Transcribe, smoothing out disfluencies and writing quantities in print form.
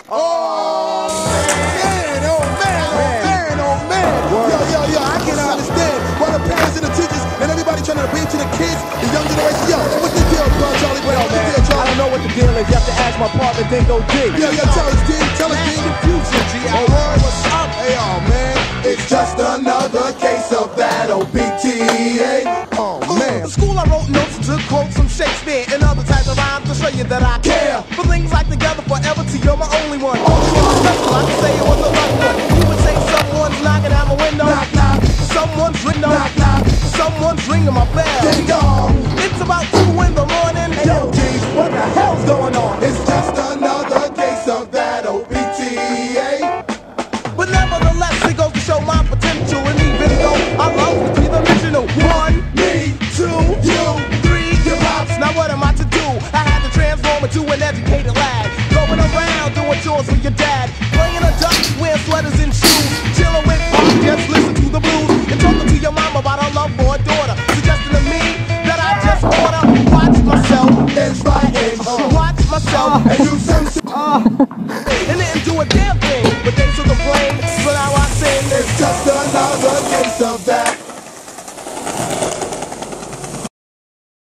Oh man, oh man, oh man, oh man. Yo, I cannot understand why the parents and the teachers and everybody trying to appeal to the kids, the young generation. Yo, what's the deal, bro, Charlie? What's the deal, Charlie? I don't know what the deal is. You have to ask my partner, Dingo D. Yo, tell us, D. Tell us, D. Confusion, G. Oh, what's up? Hey, oh man, it's just another case of that OPTA. Oh man. In school I wrote notes to quote some Shakespeare and other types of rhymes to show you that I care for things like Together Forever till you're my only one. Only one special, I can say it was a lucky one. You would say someone's knocking at my window. Knock, knock. Someone's window. Knock, knock. Someone's ringing my bell. Ding dong. It's about 2 in the morning. Hey, yo, G, what the hell's going on? It's just another case of that OPTA. But nevertheless, it goes to show my potential. And even though I love to be the original 1, Me, 2, you, 3, your pops. Now what am I to do? I had to transform into an educated lad, going around doing chores for your dad, playing a duck, wearing sweaters and shoes.